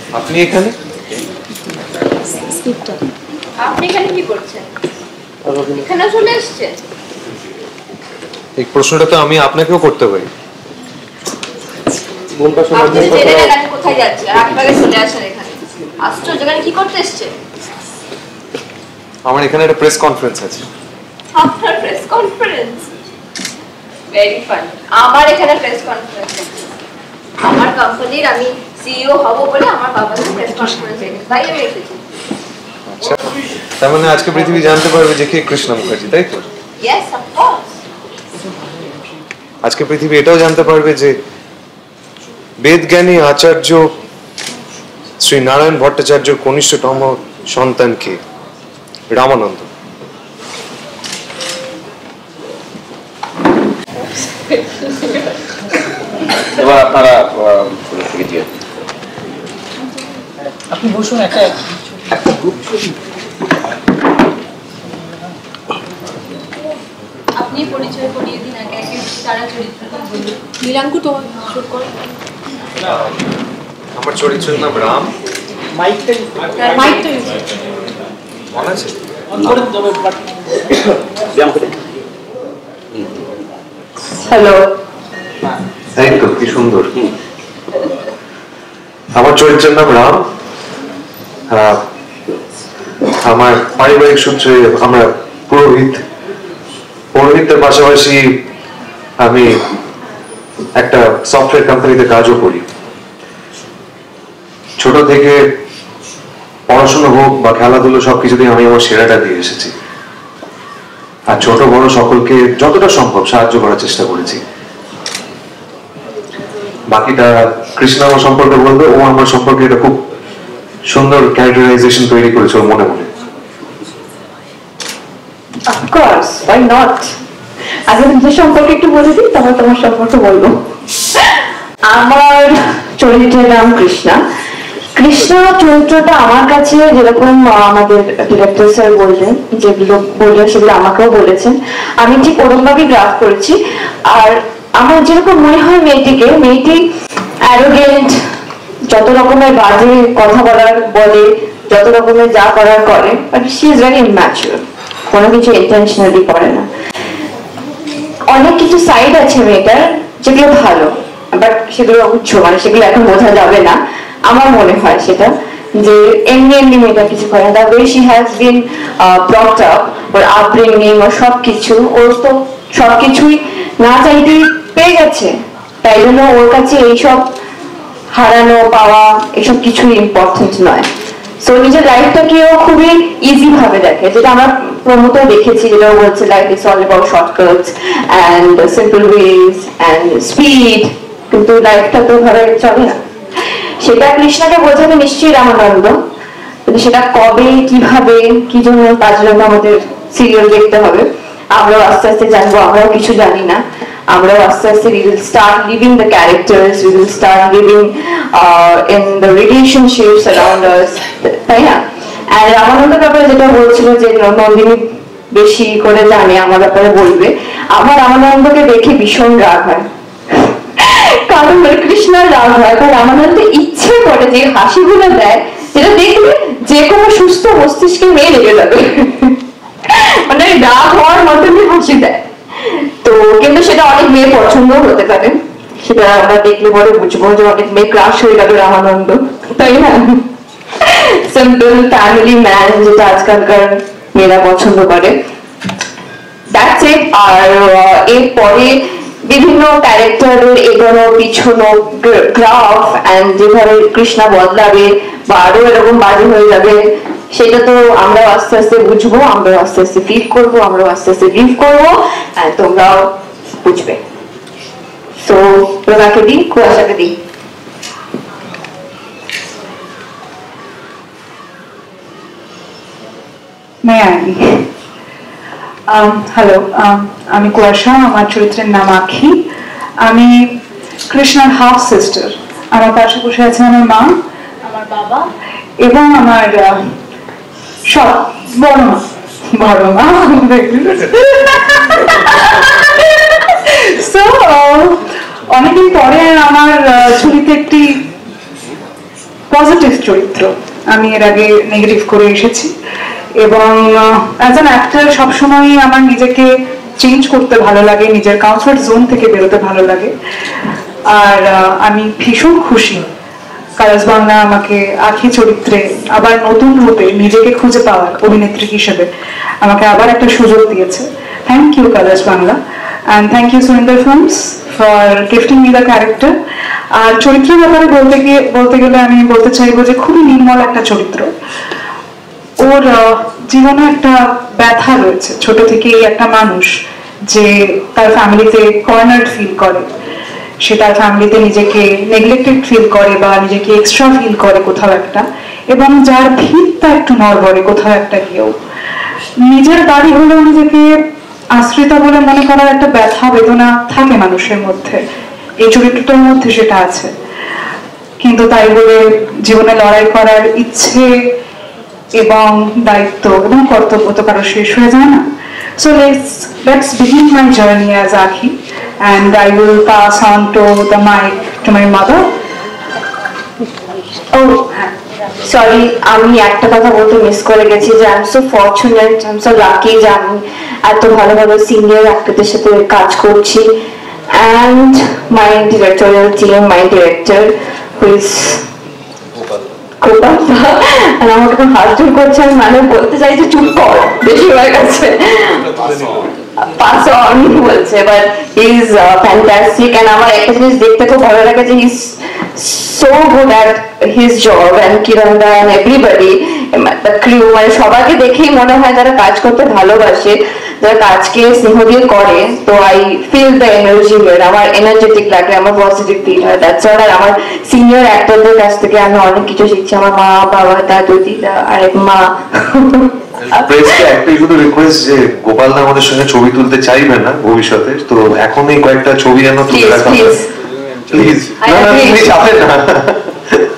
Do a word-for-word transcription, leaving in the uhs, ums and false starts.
আপনি এখানে? আপনি এখানে কি করছেন? এখানে চলে এসেছেন? এই প্রশ্নটা তো আমি আপনাকেও করতে পারি। আপনি জেনে নেন কোথায় যাচ্ছেন, আর আপনাকে চলে আসেন এখানে। আশ্চর্য, এখানে কি করতে এসেছেন? আমার এখানে একটা প্রেস কনফারেন্স আছে। আপনার প্রেস কনফারেন্স? Very funny. আমার এখানে প্রেস কনফারেন্স আছে। আমার কোম্পানির আমি সিইও হব বলে আমার বাবার প্রেস কনফারেন্স আছে, তাই আমি এসেছি। আচ্ছা, তার মানে আজকে পৃথিবী জানতে পারবে যে কে কৃষ্ণ মুখার্জি, তাই তো? Yes, of course. আজকে পৃথিবী এটাও জানতে পারবে যে বেদজ্ঞানী আচার্য শ্রী নারায়ণ ভট্টাচার্যের কনিষ্ঠতম সন্তান কে? রামানন্দ। এবার আপনারা আপনি বসুন, একটা একটা গ্রুপ ছবি। আপনি পরিচয় করিয়ে দিন আগে, একে তারা চরিত্রটা বলুন। নীলাঙ্কু তো শুরু করুন। আমার চরিত্রের নাম রাম। মাইকটা মাইকটা মনে আছে? হ্যালো। এই তো কি সুন্দর। আমার চরিত্রের নাম রাম। আমার পারিবারিক সূত্রে আমরা পুরোহিত। পুরোহিতের পাশাপাশি আমি একটা সফটওয়্যার কোম্পানিতে কাজও করি। ছোট থেকে পড়াশোনা হোক বা খেলাধুলো সবকিছুতেই আমি আমার সেরাটা দিয়ে এসেছি, আর ছোট বড় সকলকে যতটা সম্ভব সাহায্য করার চেষ্টা করেছি। বাকিটা কৃষ্ণ আমার সম্পর্কে বলবে, ও আমার সম্পর্কে এটা খুব সুন্দর ক্যারেক্টারাইজেশন তৈরি করেছে ওর মনে মনে। Of course, why not? আগে নিজের সম্পর্কে একটু বলে দিই, তারপর তোমার সম্পর্কে বলবো। আমার চরিত্রের নাম কৃষ্ণা। কৃষ্ণা চরিত্রটা আমার কাছে যেরকম আমাদের ডিরেক্টর স্যার বললেন, যেগুলো বললেন সেগুলো আমাকেও বলেছেন, আমি ঠিক ওরকম ভাবে গ্রাফ করেছি। আর আমার যেরকম মনে হয় মেয়েটিকে, মেয়েটি অ্যারোগেন্ট, যত রকমের বাজে কথা বলার বলে, যত রকমের যা করার করে, but she is very immature, কোনো কিছু ইন্টেনশনালি করে না। অনেক কিছু সাইড আছে মেয়েটার যেগুলো ভালো, বাট সেগুলো উচ্চ, মানে সেগুলো এখন বোঝা যাবে না। আমার মনে হয় সেটা যে এমনি এমনি মেয়েটা কিছু করে না। The way she has been brought up, ওর আপব্রিঙ্গিং, ওর সবকিছু, ওর তো সবকিছুই না চাইতেই পেয়ে গেছে, তাই জন্য ওর কাছে এইসব হারানো পাওয়া এসব কিছুই ইম্পর্টেন্ট নয়। সো নিজের লাইফটাকেও খুবই ইজি ভাবে দেখে, যেটা আমরা প্রমোতে দেখেছি, যেটা বলছে life is all about shortcuts and simple ways and speed, কিন্তু লাইফটা তো ভাবে চলে না। সেটা কৃষ্ণাকে বোঝাবে নিশ্চয়ই রামানন্দ, কিন্তু সেটা কবে, কিভাবে, কি জন্য, তার জন্য আমাদের সিরিয়াল দেখতে হবে। আমরাও আস্তে আস্তে জানবো, আমরাও কিছু জানি না। আমরাও আস্তে আস্তে we will start living the characters, we will start living uh, in the relationships around us, তাই না? আর রামানন্দের ব্যাপারে যেটা বলছিল যে নন্দিনী বেশি করে জানে আমার ব্যাপারে বলবে, আমার রামানন্দকে দেখে ভীষণ রাগ হয়, কারণ কৃষ্ণার রাগ হয়, কারণ রামানন্দ ইচ্ছে করে যে হাসিগুলো দেয়, যেটা দেখলে যে কোনো সুস্থ মস্তিষ্কে মেয়ে লেগে যাবে, মানে রাগ হওয়ার মতনই হাসি দেয়। তো কিন্তু সেটা অনেক মেয়ে পছন্দ হতে পারে, সেটা আমরা দেখলে পরে বুঝবো যে অনেক মেয়ে ক্রাশ হয়ে যাবে রামানন্দ, তাই না? সিম্পল ফ্যামিলি ম্যান, যেটা আজকালকার মেয়েরা পছন্দ করে, দ্যাটস ইট। আর এরপরে বিভিন্ন ক্যারেক্টারের এগোনো পিছনো গ্রাফ অ্যান্ড যেভাবে কৃষ্ণা বদলাবে বা আরো এরকম বাজে হয়ে যাবে, সেটা তো আমরাও আস্তে আস্তে বুঝবো, আমরাও আস্তে আস্তে ফিল করবো, আমরাও আস্তে আস্তে ব্রিফ করবো, আর তোমরাও বুঝবে। তো প্রভাকে দিই, কুয়াশাকে দিই। হ্যালো, আমি কুয়াশা, আমার চরিত্রের নাম আখি। আমি কৃষ্ণার হাফ সিস্টার। আমার পাশে বসে আছে আমার মা, আমার বাবা এবং আমার সব বড় মা, বড় মা। অনেকদিন পরে আমার ঝুলিতে একটি পজিটিভ চরিত্র, আমি এর আগে নেগেটিভ করে এসেছি এবং অ্যাজ অ্যান অ্যাক্টর সবসময়ই আমার নিজেকে চেঞ্জ করতে ভালো লাগে, নিজের কমফর্ট জোন থেকে বেরোতে ভালো লাগে। আর আমি ভীষণ খুশি কালার্স বাংলা আমাকে আখি চরিত্রে আবার নতুন রূপে নিজেকে খুঁজে পাওয়ার অভিনেত্রী হিসেবে আমাকে আবার একটা সুযোগ দিয়েছে। Thank you Colors Bangla, and thank you Surinder Films for gifting me the character. আর চরিত্রের ব্যাপারে বলতে গিয়ে বলতে গেলে আমি বলতে চাইবো যে খুবই নির্মল একটা চরিত্র। ওর জীবনে একটা ব্যথা রয়েছে, ছোট থেকেই একটা মানুষ যে তার ফ্যামিলিতে কর্নার্ড ফিল করে, সে তার ফ্যামিলিতে নিজেকে নেগলেক্টেড ফিল করে বা নিজেকে এক্সট্রা ফিল করে কোথাও একটা, এবং যার ভিতটা একটু নড়বড়ে কোথাও একটা গিয়েও। নিজের বাড়ি হলেও নিজেকে আশ্রিতা বলে মনে করার একটা ব্যথা বেদনা থাকে মানুষের মধ্যে, এই চরিত্রটার মধ্যে সেটা আছে। কিন্তু তাই বলে জীবনে লড়াই করার ইচ্ছে এবং দায়িত্ব এবং কর্তব্য তো কারো শেষ হয়ে যায় না। So let's let's begin my journey as Akhi, and I will pass on to the mic to my mother. Oh, sorry, আমি একটা কথা বলতে মিস করে গেছি যে I am so fortunate, I am so lucky যে আমি এত ভালো ভালো সিনিয়র অ্যাক্টরদের সাথে কাজ করছি, and my directorial team, my director who is আমাকে তো হাত জোর করছে, আমি মানে বলতে চাই যে চুপ কর, বেশি হয়ে গেছে, পাস অন বলছে, but he is fantastic. And আমার একটা জিনিস দেখতে খুব ভালো লাগে যে he is so good at his job, and কিরণদা অ্যান্ড এভরিবডি, দ্য ক্রিউ, মানে সবাইকে দেখেই মনে হয় যারা কাজ করতে ভালোবাসে, যারা কাজকে স্নেহ দিয়ে করে, তো I feel the energy here, আমার এনার্জেটিক লাগে, আমার পজিটিভ ফিল হয়। That's all. আর আমার সিনিয়র অ্যাক্টরদের কাছ থেকে আমি অনেক কিছু শিখছি, আমার মা, বাবা, দাদু, দিদা আর এক মা। প্রেসকে একটাই শুধু রিকোয়েস্ট যে গোপাল দা আমাদের সঙ্গে ছবি তুলতে চাইবে না ভবিষ্যতে, তো এখনই কয়েকটা ছবি যেন তুলে রাখা হয় প্লিজ। না না তুমি চাপেন না।